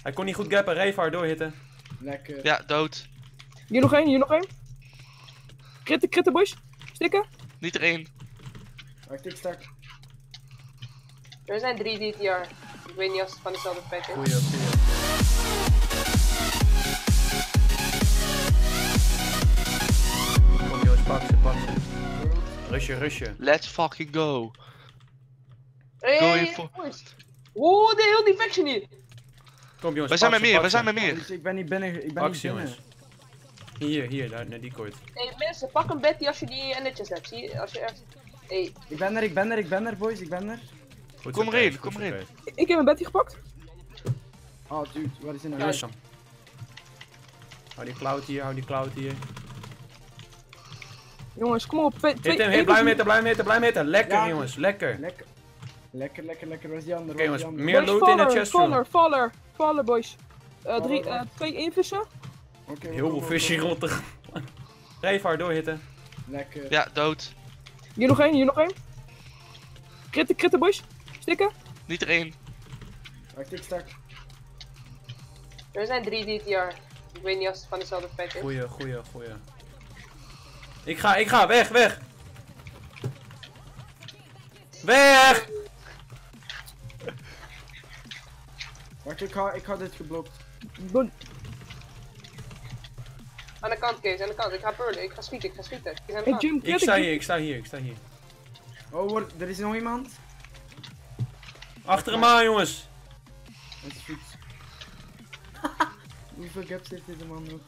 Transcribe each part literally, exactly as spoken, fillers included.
Hij kon niet goed gappen, Revar doorhitten. Lekker. Ja, dood. Hier nog één, hier nog één. Kritten, kritten boys. Stikken. Niet er één. Wacht, ik stak. Er zijn drie D T R. Ik weet niet of het van dezelfde pack is. Goeie, goeie. Kom jongens, pak ze, pak ze. Rusje, rusje. Let's fucking go. Hey, Go hey, in hey, voor- boys. Wow, de heel die faction hier. Kom jongens, We zijn pak met ze, meer, pak we zijn ze. met meer. Dus ik ben niet binnen. Ik ben Pak niet ze binnen. jongens. Hier, hier, daar, naar die kooit. Hey mensen, pak een Betty als je die netjes hebt. Zie je, als je echt... Hey, Ik ben er, ik ben er, ik ben er, boys. Ik ben er. Goed Kom zo, erin, Kees, kom goed zo, erin. Kees. Ik heb een Betty gepakt. Oh, dude, waar is hij nou? Jongens dan. Hou die cloud hier, hou die cloud hier. Jongens, kom op. Twee, twee, Hit hem, één hit, blijf is- meten, blijf meten, blijf meten. Lekker Ja, jongens, lekker. Lekker. Lekker, lekker, lekker. Waar is die andere? Oké Waar is jongens, die andere? meer Boys, loot in de faller, chestroom. faller, faller, faller boys. Eh, drie, Faller, eh, twee invissen. Oké, Heel veel visje rotten. Revar doorhitten. Lekker. Ja, dood. Hier nog één, hier nog één. Kritten, kritten boys. Stikken. Niet er één. Wacht, ik stak. er zijn drie D T R. Ik weet niet of het van dezelfde pack is. Goeie, goeie, goeie. Ik ga, ik ga, weg, weg. Weg! Wacht, ik ga, ik ga dit geblokt. Bon- Aan de kant, Kees, aan de kant. Ik ga purlen, ik ga schieten, ik ga schieten. Kees, aan de Hey kant. Jim, Ik krit, sta ik- hier, ik sta hier, ik sta hier. Oh, wordt- er is nog iemand? Achter hem aan jongens. Dat is goed. Hoeveel gaps heeft deze man nog?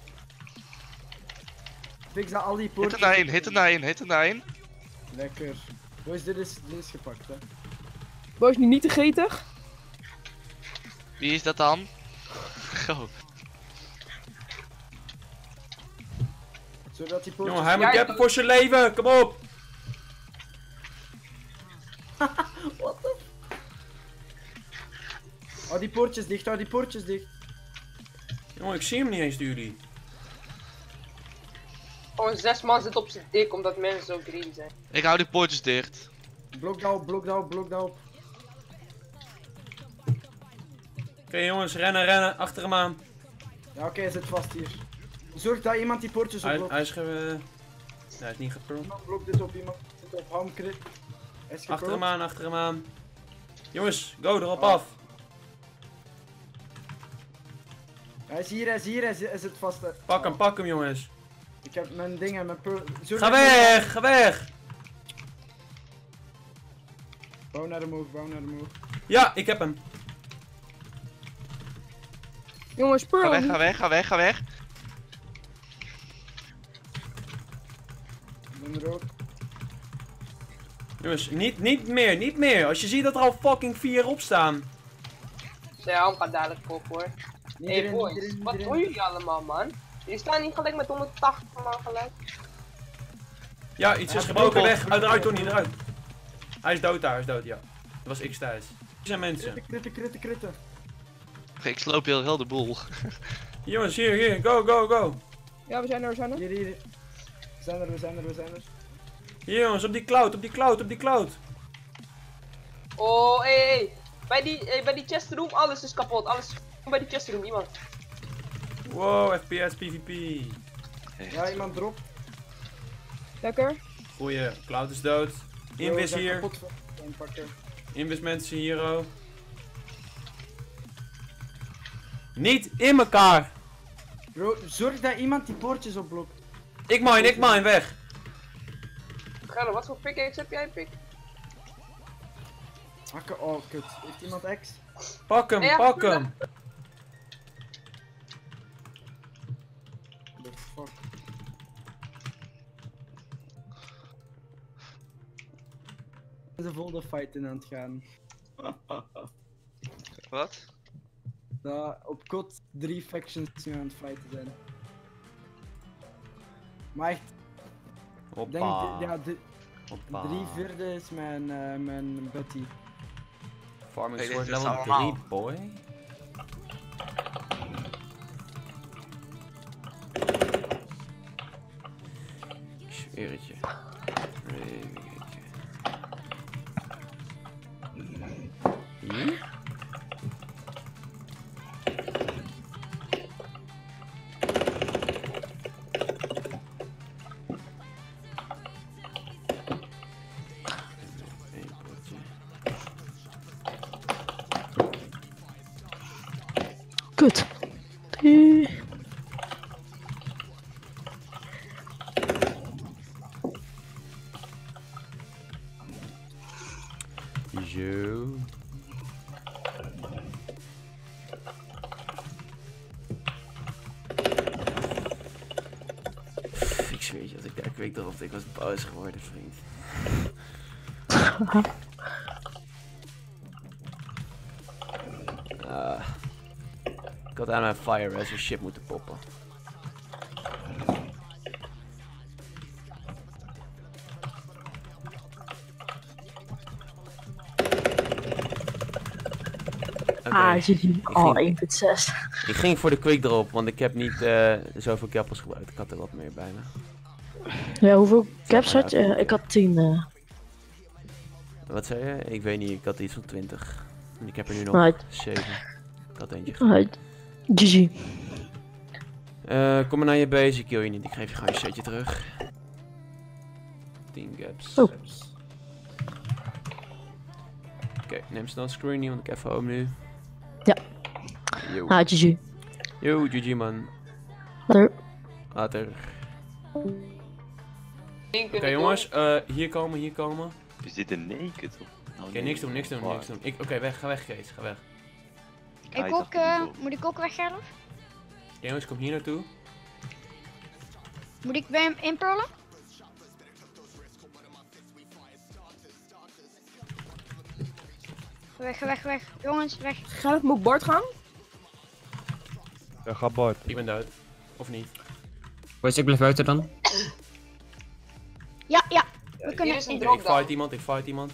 Fix dat al die Hit poortjes. er naar één, hit er naar één, hit er naar één. Lekker. Boys, dit is, dit is gepakt, hè. Boys, nu niet te getig. Wie is dat dan? Go. Zodat die poortjes... Jongen, hij moet Ja, gappen ik- voor zijn leven, kom op. What the... Oh, die poortjes dicht, oh, die poortjes dicht. Jongen, ik zie hem niet eens door jullie. Gewoon zes man zit op zijn dik omdat mensen zo green zijn. Ik hou die poortjes dicht. Blok dat op, blok dat op, blok dat op. Oké jongens, rennen, rennen, achter hem aan. Ja, oké, hij zit vast hier. Zorg dat iemand die poortjes Hij, opblokt. hij is ge... uh, hij is niet geprold. Iemand blokt dit op, iemand zit op hamcrit. Hij is Achter hem geprold. aan, achter hem aan. Jongens, go erop Oh. af. Hij is hier, hij is hier, hij zit, hij zit vast. hè. Pak hem, Oh, pak hem jongens. Ik heb mijn dingen, mijn pearl. Zorg Ga dat- weg, ga weg. Bouw naar de move, bouw naar de move. Ja, ik heb hem. Jongens, Ga Pearl. weg, ga weg, ga weg, ga weg. Ik ben er ook. Jongens, niet, niet meer, niet meer. Als je ziet dat er al fucking vier op staan. Zijn arm gaat dadelijk vol hoor. Niet Hey erin, niet boys, erin, niet wat erin. doen jullie allemaal man? Jullie staan niet gelijk met honderdtachtig man gelijk. Ja, iets is Ja, gebroken, blok op. weg. Uit, eruit, Tony, eruit. Hij is dood daar, hij is dood, ja. Dat was X thuis. Hier zijn mensen. Kritten, kritten, kritten, kritten. Oké, ik sloop heel, heel de boel. Jongens, hier, hier, go, go, go. Ja, we zijn er, we zijn er. Hier, hier. We zijn er, we zijn er, we zijn er. Hier jongens, op die cloud, op die cloud, op die cloud. Oh, hé, hey, hey. Bij die, hey, bij die chestroom, alles is kapot. Alles is bij die chestroom, iemand. Wow, F P S, PvP. Ja, iemand erop. Lekker. Goeie, cloud is dood. Invis Bro, hier, kapot van- inpakken. invis mensen hier, oh. Niet in elkaar. Bro, zorg dat iemand die poortjes opblokt. Ik mine, ik mine, weg. Gerlo, wat voor pickaxe heb jij, pik? Hakken, oh kut. Heeft iemand X? Pak hem, Ja, pak ja. hem. The fuck. Ze vol de fight in aan het gaan. Wat? Dat op C O D drie factions nu aan het fighten zijn. Maar echt, ik denk, Hoppa. ja, de, Hoppa. drie vierde is mijn, uh, mijn Betty. Farming Hey, Sword dit is level allemaal. drie, boy. Ik zweer het je. Zweer het je. Hier? Kut. Eh. Zo. Ik zweer je, als ik daar kweek erop, ik was boos geworden, vriend. Ah. Ik had aan mijn fire res en shit moeten poppen. Oké, Ah, G G. Oh, ging- één punt zes. ik ging voor de quick drop, want ik heb niet eh, zoveel cappels gebruikt. Ik had er wat meer bij me. Ja, hoeveel caps Ja, had je? Eh, ik had tien. eh. Wat zei je? Ik weet niet, ik had iets van twintig. En ik heb er nu nog Right. zeven. Ik had eentje. Alright. G G. Eh, kom maar naar je base, ik kill je niet. Ik geef je gewoon je setje terug. tien gaps. Oh. Oké, neem snel een screen, want ik even home nu. Ja. Yo. Ah, G G. Yo, G G man. Later. Later. Eén Oké kunnen jongens, eh, hier komen, hier komen. Is dit een naked? Of... Oh, Oké, niks doen, niks doen, niks doen. Ik- Oké, weg, ga weg Kees, ga weg. Ik ook, eh, moet ik ook weggaan? Oké jongens, kom hier naartoe. Moet ik bij hem inpullen? Weg, weg, weg. Jongens, weg. Gaat het, moet ik Bart gaan? Ja, ga Bart. Ik ben dood. Of niet? Boys, ik blijf buiten dan. Ja, ja. We Hier kunnen is een in. Oké, drop ik fight down. iemand, ik fight iemand.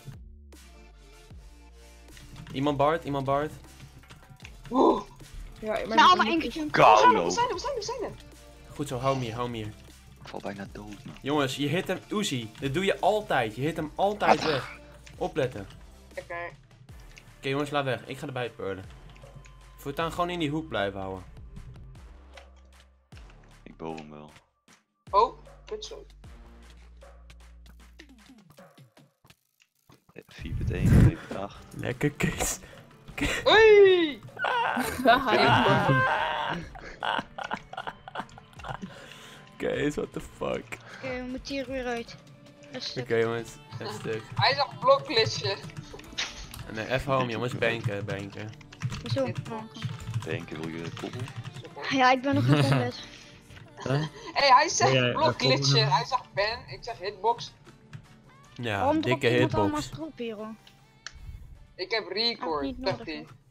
Iemand Bart, iemand Bart. Oeh. Ja, maar Nou, allemaal één keertje. We zijn er, Kauno. we zijn er, we zijn er, we zijn er. Goed zo, hou hem hier, hou hem hier. Ik val bijna dood, man. Jongens, je hit hem, Uzi. Dat doe je altijd. Je hit hem altijd weg. Opletten. Oké. Oké jongens, laat weg. Ik ga erbij purlen. Voortaan gewoon in die hoek blijven houden. Ik bow hem wel. Oh, goed zo. Eh, vier punt één, twee punt acht. Lekker Kees. Hoi! Kees, what the fuck. Oké, we moeten hier weer uit. Rustig. Oké jongens, een stuk. Hij zag bloklistje. En uh, even home jongens, banken, banken. Zo. Eén keer wil je koppel. Ja, ik ben nog niet compleet. Hé, hey, hij zegt Ja, ja, bloklistje. dat Hij zag pen, ik zeg hitbox. Ja, Waarom dropt dikke iemand allemaal hitbox. stroop hier, hoor? Ik heb Had record, niet zegt nodig, hij. hè?